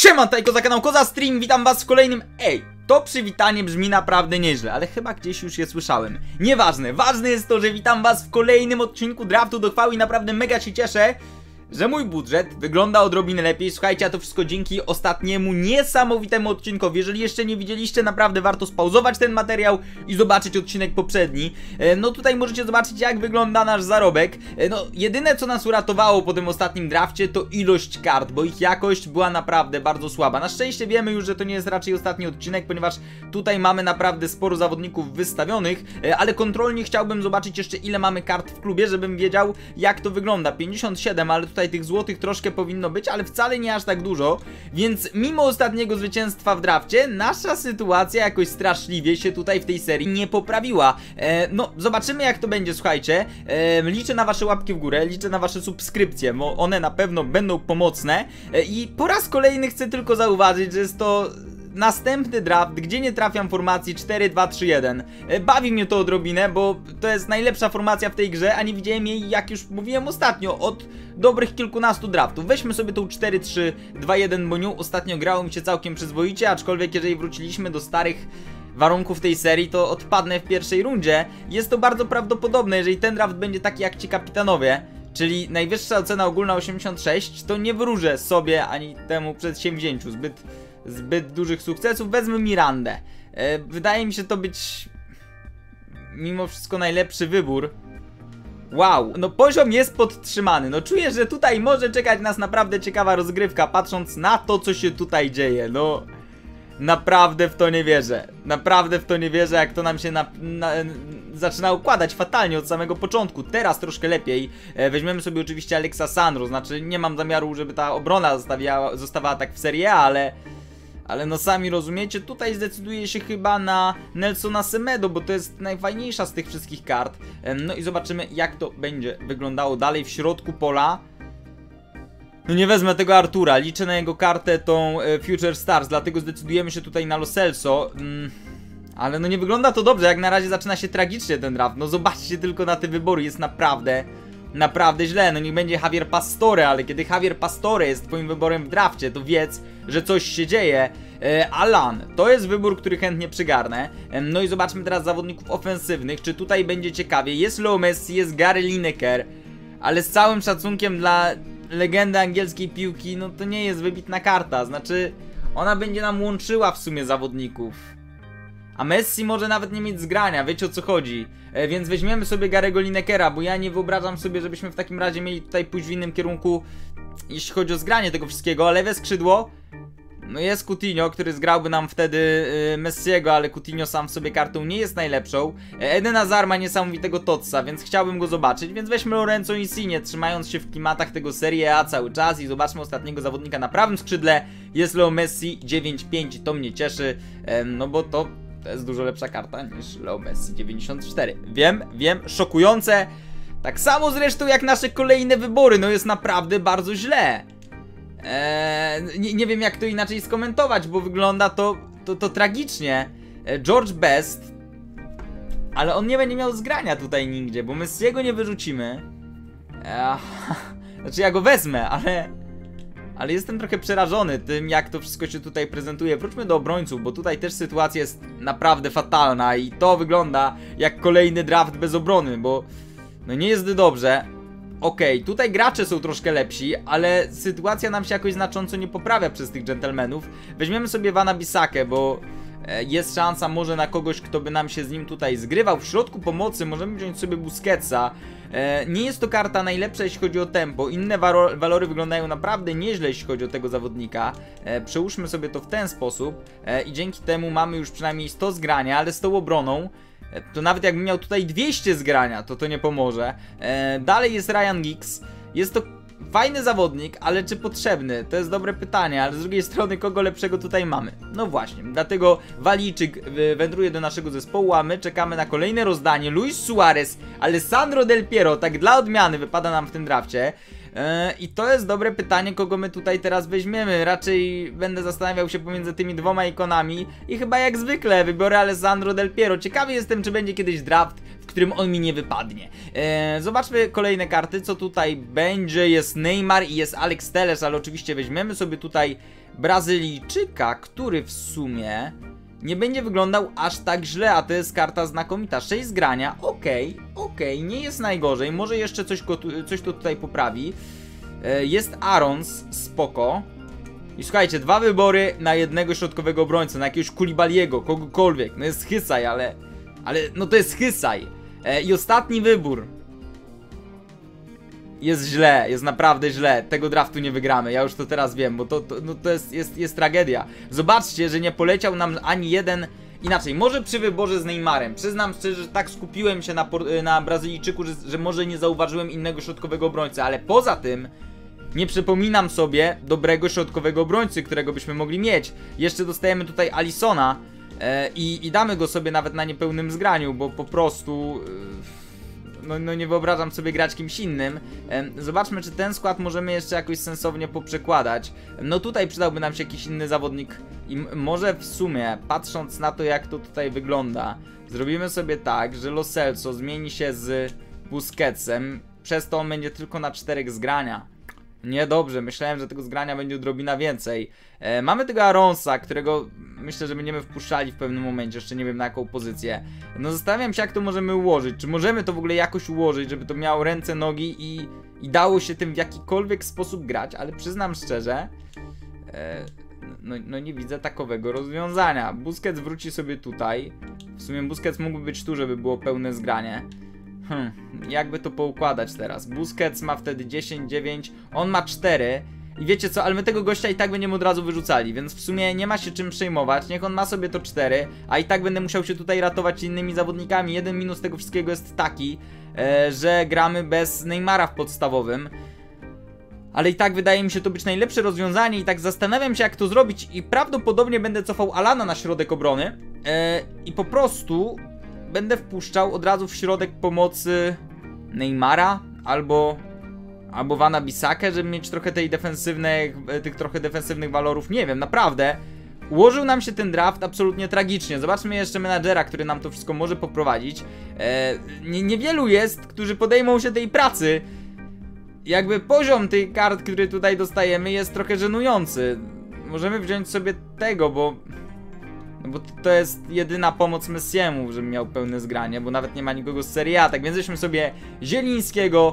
Siema, tutaj Koza, kanał Koza Stream, witam was w kolejnym... To przywitanie brzmi naprawdę nieźle, ale chyba gdzieś już je słyszałem. Nieważne, ważne jest to, że witam was w kolejnym odcinku Draftu do Chwały i naprawdę mega się cieszę, że mój budżet wygląda odrobinę lepiej. Słuchajcie, a to wszystko dzięki ostatniemu niesamowitemu odcinkowi. Jeżeli jeszcze nie widzieliście, naprawdę warto spauzować ten materiał i zobaczyć odcinek poprzedni. No tutaj możecie zobaczyć, jak wygląda nasz zarobek. No jedyne, co nas uratowało po tym ostatnim drafcie, to ilość kart, bo ich jakość była naprawdę bardzo słaba. Na szczęście wiemy już, że to nie jest raczej ostatni odcinek, ponieważ tutaj mamy naprawdę sporo zawodników wystawionych, ale kontrolnie chciałbym zobaczyć jeszcze, ile mamy kart w klubie, żebym wiedział, jak to wygląda. 57, ale tutaj tych złotych troszkę powinno być, ale wcale nie aż tak dużo. Więc mimo ostatniego zwycięstwa w drafcie, nasza sytuacja jakoś straszliwie się tutaj w tej serii nie poprawiła. No, zobaczymy, jak to będzie, słuchajcie. Liczę na wasze łapki w górę, liczę na wasze subskrypcje, bo one na pewno będą pomocne. I po raz kolejny chcę tylko zauważyć, że jest to następny draft, gdzie nie trafiam formacji 4-2-3-1. Bawi mnie to odrobinę, bo to jest najlepsza formacja w tej grze, a nie widziałem jej, jak już mówiłem ostatnio, od dobrych kilkunastu draftów. Weźmy sobie tą 4-3-2-1, bo nią ostatnio grało mi się całkiem przyzwoicie, aczkolwiek jeżeli wróciliśmy do starych warunków tej serii, to odpadnę w pierwszej rundzie. Jest to bardzo prawdopodobne, jeżeli ten draft będzie taki jak ci kapitanowie, czyli najwyższa ocena ogólna 86, to nie wróżę sobie ani temu przedsięwzięciu zbyt dużych sukcesów. Wezmę Mirandę. Wydaje mi się to być mimo wszystko najlepszy wybór. Wow, no poziom jest podtrzymany. No czuję, że tutaj może czekać nas naprawdę ciekawa rozgrywka, patrząc na to, co się tutaj dzieje. No naprawdę w to nie wierzę. Naprawdę w to nie wierzę, jak to nam się zaczyna układać fatalnie od samego początku. Teraz troszkę lepiej. Weźmiemy sobie oczywiście Alexa Sandro. Znaczy nie mam zamiaru, żeby ta obrona zostawała tak w Serie A, ale no sami rozumiecie, tutaj zdecyduje się chyba na Nelsona Semedo, bo to jest najfajniejsza z tych wszystkich kart. No i zobaczymy, jak to będzie wyglądało dalej w środku pola. No nie wezmę tego Artura, liczę na jego kartę, tą Future Stars, dlatego zdecydujemy się tutaj na Lo Celso. Ale no nie wygląda to dobrze, jak na razie zaczyna się tragicznie ten draft. No zobaczcie tylko na te wybory, jest naprawdę źle. No niech będzie Javier Pastore, ale kiedy Javier Pastore jest twoim wyborem w drafcie, to wiedz, że coś się dzieje. Alan, to jest wybór, który chętnie przygarnę. No i zobaczmy teraz zawodników ofensywnych, czy tutaj będzie ciekawie. Jest Leo Messi, jest Gary Lineker, ale z całym szacunkiem dla legendy angielskiej piłki, no to nie jest wybitna karta. Znaczy, ona będzie nam łączyła w sumie zawodników, a Messi może nawet nie mieć zgrania, wiecie o co chodzi. Więc weźmiemy sobie Gary'ego Linekera, bo ja nie wyobrażam sobie, żebyśmy w takim razie mieli tutaj pójść w innym kierunku, jeśli chodzi o zgranie tego wszystkiego. A lewe skrzydło, no jest Coutinho, który zgrałby nam wtedy Messiego, ale Coutinho sam w sobie kartą nie jest najlepszą. Eden Hazard ma niesamowitego Totsa, więc chciałbym go zobaczyć, więc weźmy Lorenzo Insigne, trzymając się w klimatach tego Serie A cały czas, i zobaczmy ostatniego zawodnika na prawym skrzydle. Jest Leo Messi 9-5, to mnie cieszy, no bo to jest dużo lepsza karta niż Leo Messi 94. Wiem, szokujące. Tak samo zresztą jak nasze kolejne wybory, no jest naprawdę bardzo źle. Nie wiem, jak to inaczej skomentować, bo wygląda to tragicznie. George Best, ale on nie będzie miał zgrania tutaj nigdzie, bo Messiego nie wyrzucimy. Znaczy ja go wezmę, ale jestem trochę przerażony tym, jak to wszystko się tutaj prezentuje. Wróćmy do obrońców, bo tutaj też sytuacja jest naprawdę fatalna i to wygląda jak kolejny draft bez obrony, bo no nie jest dobrze. Okej, tutaj gracze są troszkę lepsi, ale sytuacja nam się jakoś znacząco nie poprawia przez tych dżentelmenów. Weźmiemy sobie Vana Bissakę, bo jest szansa może na kogoś, kto by nam się z nim tutaj zgrywał. W środku pomocy możemy wziąć sobie Busquetsa. Nie jest to karta najlepsza, jeśli chodzi o tempo. Inne walory wyglądają naprawdę nieźle, jeśli chodzi o tego zawodnika. Przełóżmy sobie to w ten sposób i dzięki temu mamy już przynajmniej 100 zgrania, ale z tą obroną to nawet jakbym miał tutaj 200 zgrania, to nie pomoże. Dalej jest Ryan Giggs. Jest to fajny zawodnik, ale czy potrzebny? To jest dobre pytanie, ale z drugiej strony kogo lepszego tutaj mamy? No właśnie, dlatego Walijczyk wędruje do naszego zespołu, a my czekamy na kolejne rozdanie. Luis Suarez, Alessandro Del Piero, tak dla odmiany wypada nam w tym drafcie. I to jest dobre pytanie, kogo my tutaj teraz weźmiemy. Raczej będę zastanawiał się pomiędzy tymi dwoma ikonami i chyba jak zwykle wybiorę Alessandro Del Piero. Ciekawy jestem, czy będzie kiedyś draft, w którym on mi nie wypadnie. Zobaczmy kolejne karty, co tutaj będzie. Jest Neymar i jest Alex Telles, ale oczywiście weźmiemy sobie tutaj Brazylijczyka, który w sumie nie będzie wyglądał aż tak źle, a to jest karta znakomita. 6 z grania, okej, nie jest najgorzej, może jeszcze coś to tutaj poprawi. Jest Arons, spoko. I słuchajcie, 2 wybory na jednego środkowego obrońcę, na jakiegoś Koulibaly'ego, kogokolwiek. No jest Hysaj, ale no to jest Hysaj. I ostatni wybór. Jest źle, jest naprawdę źle. Tego draftu nie wygramy, ja już to teraz wiem, bo to jest tragedia. Zobaczcie, że nie poleciał nam ani jeden. Inaczej, może przy wyborze z Neymarem. Przyznam szczerze, że tak skupiłem się na Brazylijczyku, że może nie zauważyłem innego środkowego obrońcy, ale poza tym nie przypominam sobie dobrego środkowego obrońcy, którego byśmy mogli mieć. Jeszcze dostajemy tutaj Alissona i damy go sobie nawet na niepełnym zgraniu, bo po prostu no nie wyobrażam sobie grać kimś innym. Zobaczmy, czy ten skład możemy jeszcze jakoś sensownie poprzekładać. No tutaj przydałby nam się jakiś inny zawodnik i może w sumie, patrząc na to, jak to tutaj wygląda, zrobimy sobie tak, że Lo Celso zmieni się z Busquetsem, przez to on będzie tylko na 4 zgrania. Niedobrze, myślałem, że tego zgrania będzie odrobina więcej. Mamy tego Aronsa, którego myślę, że będziemy wpuszczali w pewnym momencie, jeszcze nie wiem na jaką pozycję. No zastanawiam się, jak to możemy ułożyć, czy możemy to w ogóle jakoś ułożyć, żeby to miało ręce, nogi i dało się tym w jakikolwiek sposób grać, ale przyznam szczerze, no nie widzę takowego rozwiązania. Busquets wróci sobie tutaj, w sumie Busquets mógłby być tu, żeby było pełne zgranie. Jakby to poukładać teraz? Busquets ma wtedy 10, 9, on ma 4. I wiecie co, ale my tego gościa i tak będziemy od razu wyrzucali, więc w sumie nie ma się czym przejmować, niech on ma sobie to 4, a i tak będę musiał się tutaj ratować innymi zawodnikami. Jeden minus tego wszystkiego jest taki, że gramy bez Neymara w podstawowym. Ale i tak wydaje mi się to być najlepsze rozwiązanie i tak zastanawiam się, jak to zrobić i prawdopodobnie będę cofał Alana na środek obrony i po prostu będę wpuszczał od razu w środek pomocy Neymara albo Vana Bissakę, żeby mieć trochę tych trochę defensywnych walorów. Nie wiem, naprawdę ułożył nam się ten draft absolutnie tragicznie. Zobaczmy jeszcze menadżera, który nam to wszystko może poprowadzić. Niewielu jest, którzy podejmą się tej pracy. Jakby poziom tych kart, które tutaj dostajemy, jest trochę żenujący. Możemy wziąć sobie tego, bo to jest jedyna pomoc Messiemu, żebym miał pełne zgranie, bo nawet nie ma nikogo z Serie A. Tak więc weźmy sobie Zielińskiego,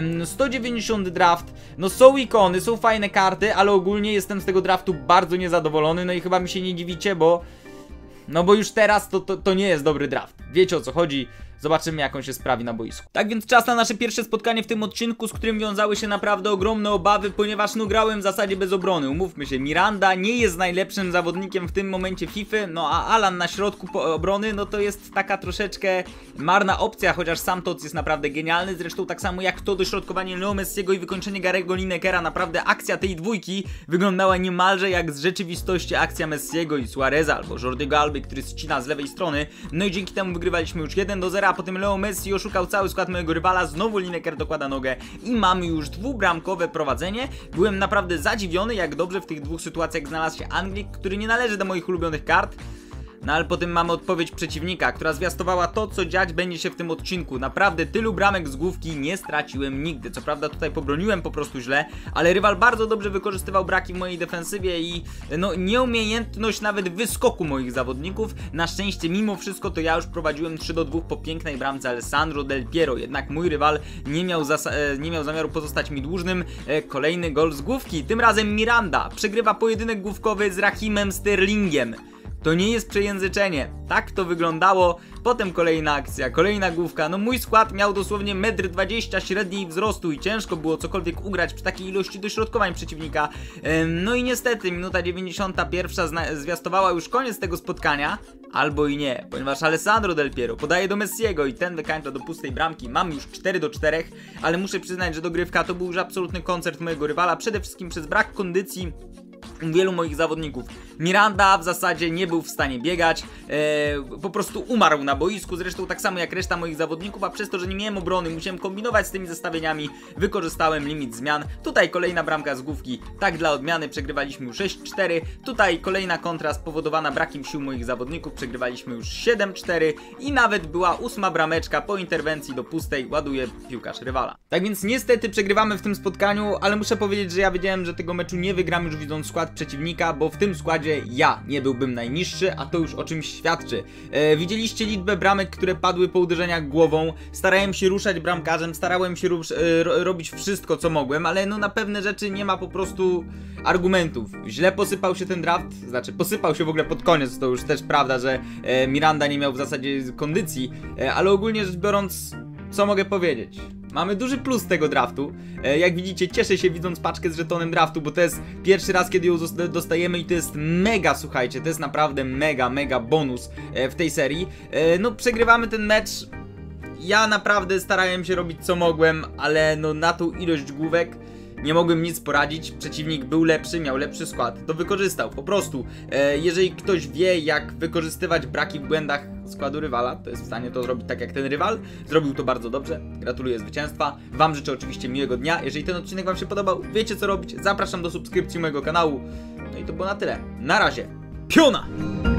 190 draft. No są ikony, są fajne karty, ale ogólnie jestem z tego draftu bardzo niezadowolony. No i chyba mi się nie dziwicie, bo już teraz to nie jest dobry draft. Wiecie, o co chodzi. Zobaczymy, jak on się sprawi na boisku. Tak więc czas na nasze pierwsze spotkanie w tym odcinku, z którym wiązały się naprawdę ogromne obawy, ponieważ grałem w zasadzie bez obrony. Umówmy się, Miranda nie jest najlepszym zawodnikiem w tym momencie FIFA, no a Alan na środku obrony, no to jest taka troszeczkę marna opcja, chociaż sam Tots jest naprawdę genialny. Zresztą tak samo jak to dośrodkowanie Leo Messiego i wykończenie Garego Linekera, naprawdę akcja tej dwójki wyglądała niemalże jak z rzeczywistości akcja Messiego i Suareza albo Jordiego Alby, który ścina z lewej strony. No i dzięki temu wygrywaliśmy już 1-0. A potem Leo Messi oszukał cały skład mojego rywala, znowu Lineker dokłada nogę i mamy już dwubramkowe prowadzenie. Byłem naprawdę zadziwiony, jak dobrze w tych dwóch sytuacjach znalazł się Anglik, który nie należy do moich ulubionych kart. No ale potem mamy odpowiedź przeciwnika, która zwiastowała to, co dziać będzie się w tym odcinku. Naprawdę tylu bramek z główki nie straciłem nigdy. Co prawda tutaj pobroniłem po prostu źle, ale rywal bardzo dobrze wykorzystywał braki w mojej defensywie i nieumiejętność nawet wyskoku moich zawodników. Na szczęście mimo wszystko to ja już prowadziłem 3-2 po pięknej bramce Alessandro Del Piero. Jednak mój rywal nie miał zamiaru pozostać mi dłużnym. Kolejny gol z główki. Tym razem Miranda przegrywa pojedynek główkowy z Raheemem Sterlingiem. To nie jest przejęzyczenie, tak to wyglądało. Potem kolejna akcja, kolejna główka. No mój skład miał dosłownie 1,20 m średniej wzrostu i ciężko było cokolwiek ugrać przy takiej ilości dośrodkowań przeciwnika. No i niestety minuta 91 zwiastowała już koniec tego spotkania. Albo i nie, ponieważ Alessandro Del Piero podaje do Messiego i ten wykańcza do pustej bramki. Mam już 4-4, ale muszę przyznać, że dogrywka to był już absolutny koncert mojego rywala. Przede wszystkim przez brak kondycji wielu moich zawodników. Miranda w zasadzie nie był w stanie biegać, po prostu umarł na boisku, zresztą tak samo jak reszta moich zawodników, a przez to, że nie miałem obrony, musiałem kombinować z tymi zestawieniami, wykorzystałem limit zmian. Tutaj kolejna bramka z główki, tak dla odmiany, przegrywaliśmy już 6-4, tutaj kolejna kontra spowodowana brakiem sił moich zawodników, przegrywaliśmy już 7-4 i nawet była 8. brameczka po interwencji do pustej, ładuje piłkarz rywala. Tak więc niestety przegrywamy w tym spotkaniu, ale muszę powiedzieć, że ja wiedziałem, że tego meczu nie wygram już widząc skład przeciwnika, bo w tym składzie ja nie byłbym najniższy, a to już o czymś świadczy. Widzieliście liczbę bramek, które padły po uderzeniach głową, starałem się ruszać bramkarzem, starałem się robić wszystko co mogłem, ale no na pewne rzeczy nie ma po prostu argumentów. Źle posypał się ten draft, znaczy posypał się w ogóle pod koniec, to już też prawda, że Miranda nie miał w zasadzie kondycji, ale ogólnie rzecz biorąc, co mogę powiedzieć? Mamy duży plus tego draftu. Jak widzicie, cieszę się widząc paczkę z żetonem draftu, bo to jest pierwszy raz, kiedy ją dostajemy i to jest mega, słuchajcie, to jest naprawdę mega bonus w tej serii. No, przegrywamy ten mecz. Ja naprawdę starałem się robić co mogłem, ale no na tą ilość główek nie mogłem nic poradzić, przeciwnik był lepszy, miał lepszy skład, to wykorzystał, po prostu. Jeżeli ktoś wie, jak wykorzystywać braki w błędach składu rywala, to jest w stanie to zrobić tak jak ten rywal, zrobił to bardzo dobrze, gratuluję zwycięstwa, wam życzę oczywiście miłego dnia, jeżeli ten odcinek wam się podobał, wiecie co robić, zapraszam do subskrypcji mojego kanału, no i to było na tyle, na razie, piona!